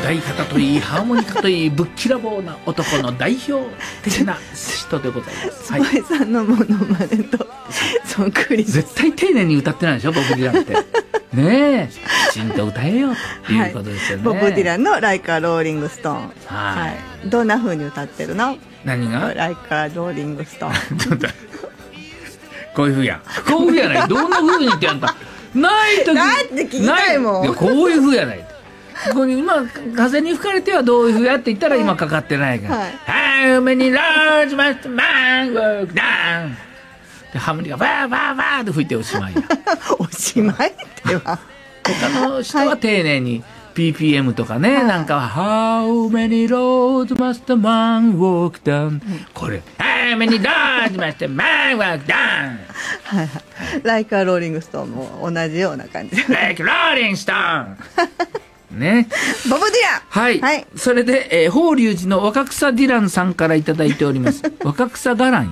歌い方といいハーモニカといいぶっきらぼうな男の代表的な人でございます。 坪井さんのモノマネとそっくりです。 絶対丁寧に歌ってないでしょボブ・ディランってねえきちんと歌えよっていうことですよね、 ボブ・ディランの「ライカ・ローリング・ストーン」 はい、 どんな風に歌ってるの？ 何がライカ・ローリング・ストーンこういう風やこういう風やないどんな風に言ってやんたない時だって聞きたいもん。 いやこういう風やないここに今風に吹かれてはどういう風やって言ったら今かかってないから、How many large must a man work down でハーモニカバーバーバーって吹いておしまいやおしまいっては他の人は丁寧に BPM とかね、なんかは How many roads must a man walk down、これ How many roads must a man walk down はいはい、ライカ・ローリング・ストーンも同じような感じ Like Rolling Stone ね、 ボブ・ディラン、 はい、はい、それで、法隆寺の若草ディランさんからいただいております若草ガラン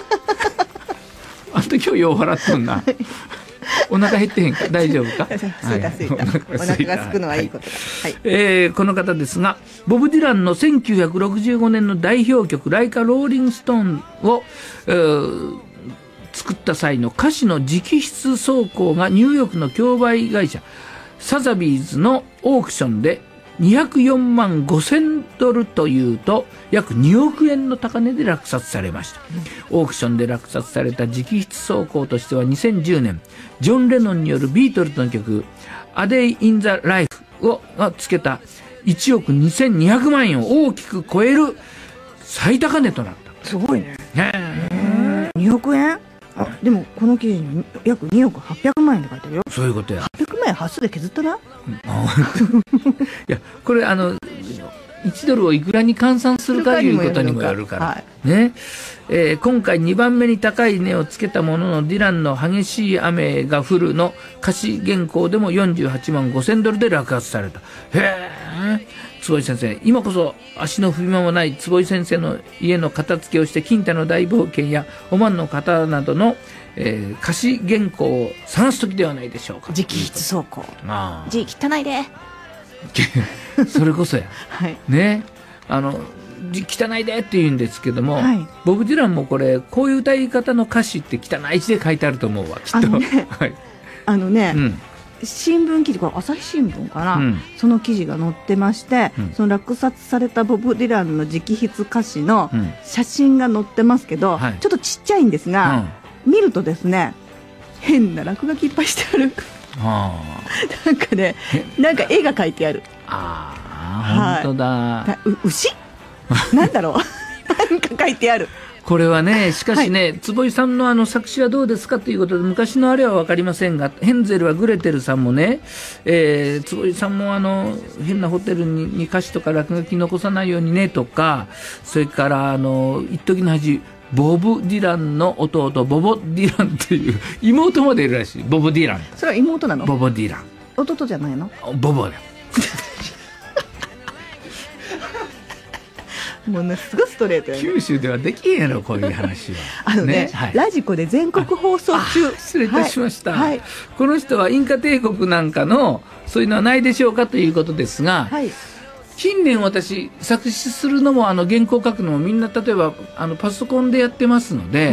あんた今日よう笑っとんなお腹減ってへんか大丈夫かすいたすいた、お腹がすくのはいいことだ、 はいこの方ですがボブ・ディランの1965年の代表曲「ライカ・ローリング・ストーンを」作った際の歌詞の直筆走行がニューヨークの競売会社サザビーズのオークションで204万5000ドルというと約2億円の高値で落札されました、オークションで落札された直筆走行としては2010年ジョン・レノンによるビートルズの曲「A Day in the Life」をつけた1億2200万円を大きく超える最高値となった。 すごいね。2億円？でもこの記事に約2億800万円って書いてあるよ。 そういうことや。 800万円端数で削ったな。いやこれ1ドルをいくらに換算するかということにもよるから、はいね今回2番目に高い値をつけたもののディランの激しい雨が降るの歌詞原稿でも48万5000ドルで落札された。へえ坪井先生、今こそ足の踏み間もない坪井先生の家の片付けをして金太の大冒険やオマンの方などの、歌詞原稿を探す時ではないでしょうか。 直筆走行字汚いでそれこそや、 はい、 ね字汚いでって言うんですけども、はい、ボブ・ディランもこれこういう歌い方の歌詞って汚い字で書いてあると思うわきっと。 新聞記事、これ朝日新聞かな、その記事が載ってまして、その落札されたボブ・ディランの直筆歌詞の写真が載ってますけど、ちょっとちっちゃいんですが、見るとですね変な落書きいっぱいしてあるなんかね、なんか絵が描いてある。 本当だ。 牛なんだろうなんか描いてある。 これはね、しかしね、坪井さんの作詞はどうですかということで、昔のあれは分かりませんが、ヘンゼルはグレテルさんもね、坪井さんも変なホテルに歌詞とか落書き残さないようにねとか、それから一時の恥、ボブ・ディランの弟、ボボ・ディランという妹までいるらしい。ボブ・ディラン。 それは妹なの？ ボボ・ディラン。 弟じゃないの？ ボボだ。 ものすごいストレートやね。 九州ではできんやろこういう話は。 ラジコで全国放送中。 失礼いたしました、この人はインカ帝国なんかのそういうのはないでしょうかということですが、近年私作詞するのも原稿書くのもみんな例えばパソコンでやってますので、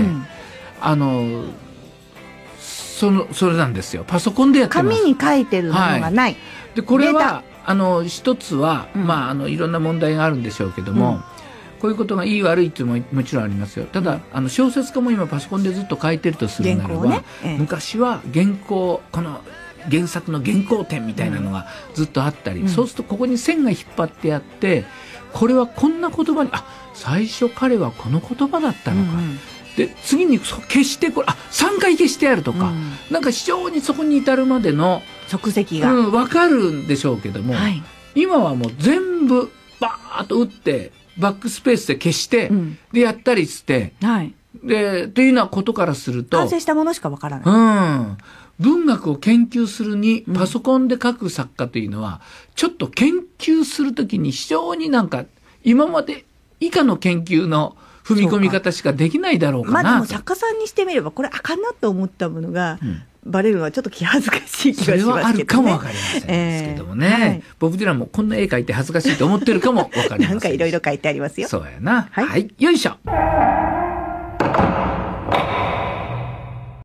それなんですよ。パソコンでやってます。 紙に書いてるものがない、 でこれは一つは、いろんな問題があるんでしょうけども、こういうことがいい悪いっていうのももちろんありますよ。ただ小説家も今パソコンでずっと書いてるとするならば、昔はこの原作の原稿点みたいなのがずっとあったり、そうするとここに線が引っ張ってあって、これはこんな言葉に最初彼はこの言葉だったのか、で次に消してこれ3回消してあるとか、なんか非常にそこに至るまでの足跡が、 分かるんでしょうけども、今はもう全部バーッと打ってバックスペースで消して、でやったりして、でというようなことからすると完成したものしかわからない、 文学を研究するにパソコンで書く作家というのは、ちょっと研究するときに非常になんか今まで以下の研究の踏み込み方しかできないだろうかな。 でも作家さんにしてみればこれあかんなと思ったものが、 バレるのはちょっと気恥ずかしい気がしますけどね。 それはあるかもわかりませんですけどもね。はい、ボブ・ディランもこんな絵描いて恥ずかしいと思ってるかもわかりません。 なんかいろいろ書いてありますよ。 そうやな。はい、よいしょ。